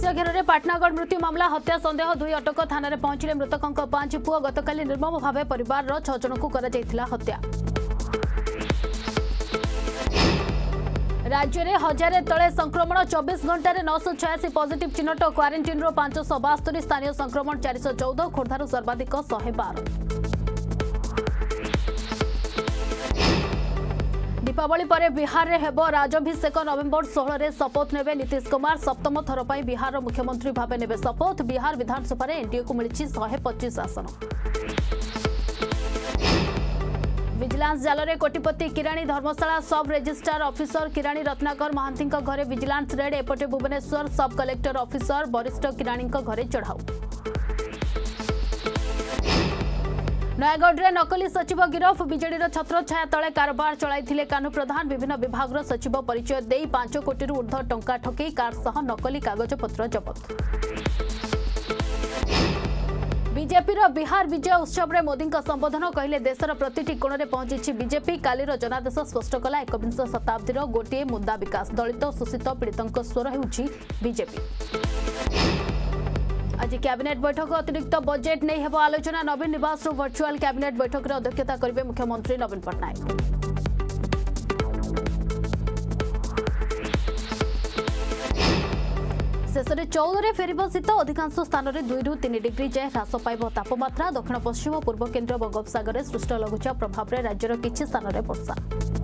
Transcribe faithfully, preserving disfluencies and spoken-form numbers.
घेर में पाटनागढ़ मृत्यु मामला हत्या संदेह दुई अटक थाना पहुंचले मृतकों पांच पुओ गतकाली निर्मम भाव परिवार छह जन को हत्या। राज्य में हजारे तले संक्रमण चौबीस घंटे नौश छयासी पॉजिटिव चिन्हट क्वारंटाइन रो पांच सौ बास्तरी स्थानीय संक्रमण चार सौ चौदह खोर्धार सर्वाधिक शहे बार। दीपावली पर बिहार में हेब राजभिषेक नवेम्बर षोह शपथ नेबे नीतीश कुमार सप्तम थर पर बिहार मुख्यमंत्री भाव नेबे शपथ। बिहार विधानसभा एनडीए को मिली शहे पचीस आसन। विजिलेंस जाल में कोटिपति किराणी धर्मशाला सब रेजिस्ट्रार ऑफिसर किराणी रत्नाकर महांती घरे विजिलेंस रेड एपटे भुवनेश्वर सब कलेक्टर ऑफिसर वरिष्ठ किराणी घरे चढ़ाऊ। नयगढ़ में नकली सचिव गिरफ बीजेडी छत्र छाया तले कारोबार चलाई कानू प्रधान विभिन्न विभाग सचिव परिचय दे पांच कोटी ऊर्ध्व टंका ठकई कार सह नकली कागजपत्र जबत। बीजेपी बिहार विजय उत्सव में मोदी संबोधन कहले देशर प्रतिटी कोण में पहुंची बीजेपी कालीर जनादेश स्पष्ट कला एकविंश शताब्दी गोटे मुद्दा विकास दलित शोषित पीड़ितों स्वर होउछि बीजेपी। आज कैबिनेट बैठक अतिरिक्त बजेट नहीं हेब आलोचना नवीन निवास वर्चुआल कैबिनेट बैठक में अध्यक्षता करेंगे मुख्यमंत्री नवीन पट्टनायक। शेष में चौदह फेर शीत अधिकांश स्थान में दुई रु तीन डिग्री जाए ह्रास पाइब तापमात्रा। दक्षिण पश्चिम पूर्व केन्द्र बंगोपसागर में सृष्ट लघुचाप प्रभाव में राज्यर किछि स्थान में वर्षा।